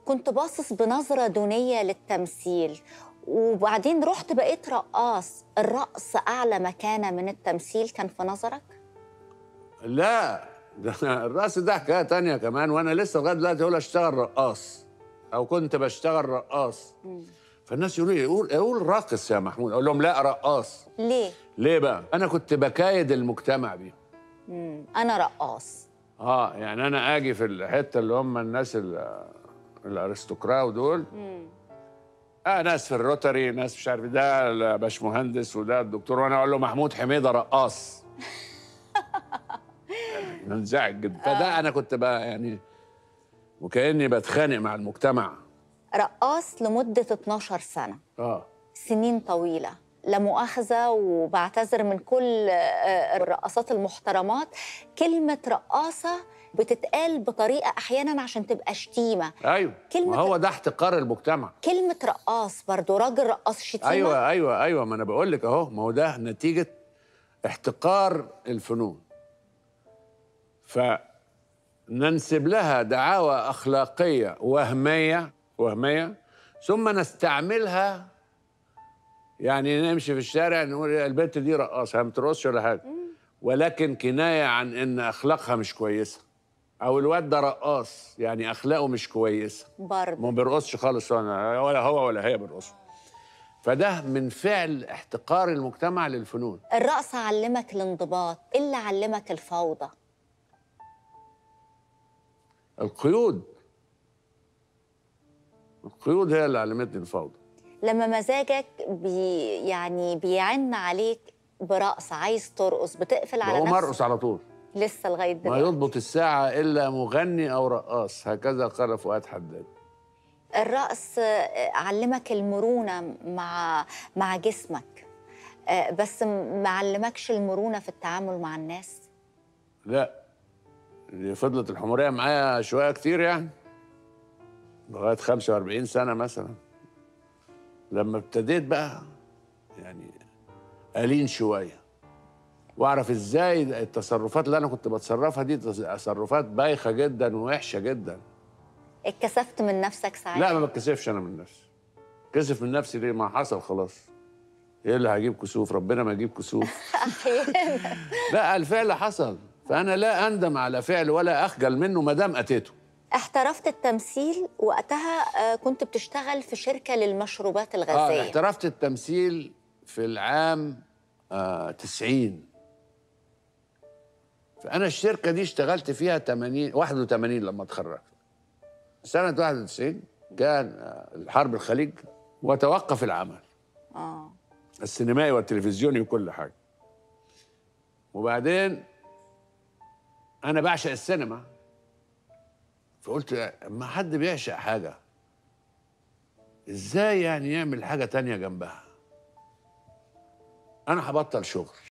كنت باصص بنظرة دونية للتمثيل، وبعدين رحت بقيت رقاص. الرقص أعلى مكانة من التمثيل كان في نظرك؟ لا، ده الرقص ده حكايه تانية كمان، وانا لسه لغايه دلوقتي اقول اشتغل رقاص او كنت بشتغل رقاص. فالناس يقولوا لي قول راقص يا محمود، اقول لهم لا، رقاص. ليه؟ ليه بقى؟ انا كنت بكايد المجتمع بيهم. أنا رقاص. يعني انا اجي في الحته اللي هم الناس الارستقراء دول. ناس في الروتري، ناس مش عارف، ده الباشمهندس وده الدكتور، وانا اقول له محمود حميده رقاص. منزعج جدا. فده انا كنت بقى يعني وكاني بتخانق مع المجتمع. رقاص لمدة 12 سنة. سنين طويلة، لا مؤاخذة، وبعتذر من كل الرقاصات المحترمات. كلمة رقاصة بتتقال بطريقة أحياناً عشان تبقى شتيمة. ايوه، ما هو ده احتقار المجتمع. كلمة رقاص برضو، راجل رقاص شتيمة. ايوه ايوه ايوه، ما انا بقول لك اهو، ما هو ده نتيجة احتقار الفنون. فننسب لها دعاوى أخلاقية وهمية، ثم نستعملها. يعني نمشي في الشارع نقول البنت دي رقاصة، هي ما بترقصش ولا حاجة، ولكن كناية عن إن أخلاقها مش كويسة. أو الواد ده رقاص، يعني أخلاقه مش كويسة، برضه ما بيرقصش خالص، ولا هو ولا هي بيرقصوا. فده من فعل احتقار المجتمع للفنون. الرقص علمك الانضباط، إيه اللي علمك الفوضى؟ القيود هي اللي علمتني الفوضى. لما مزاجك يعني بيعن عليك برقص، عايز ترقص، بتقفل على نفسك؟ بقوم ارقص على طول. لسه لغايه ما دلوقتي؟ يضبط الساعة إلا مغني أو رقاص، هكذا قال فؤاد حداد. الرقص علمك المرونة مع جسمك، بس ما علمكش المرونة في التعامل مع الناس؟ لا، دي فضلت الحمورية معايا شوية كتير، يعني لغاية 45 سنة مثلا، لما ابتديت بقى يعني ألين شوية وأعرف إزاي التصرفات اللي أنا كنت بتصرفها دي تصرفات بايخة جدا ووحشة جدا. اتكسفت من نفسك ساعتها؟ لا، ما بتكسفش أنا من نفسي. كسف من نفسي ليه؟ ما حصل خلاص. ايه اللي هجيب كسوف؟ ربنا ما يجيب كسوف. احيانا. لا، الفعل حصل، فانا لا اندم على فعل ولا اخجل منه ما دام اتيته. احترفت التمثيل وقتها، كنت بتشتغل في شركة للمشروبات الغازية. احترفت التمثيل في العام 90. فانا الشركه دي اشتغلت فيها 81 لما اتخرجت. سنه 91 كان حرب الخليج وتوقف العمل السينمائي والتلفزيوني وكل حاجه. وبعدين انا بعشق السينما، فقلت ما حد بيعشق حاجه، ازاي يعني يعمل حاجه تانية جنبها؟ انا هبطل شغل.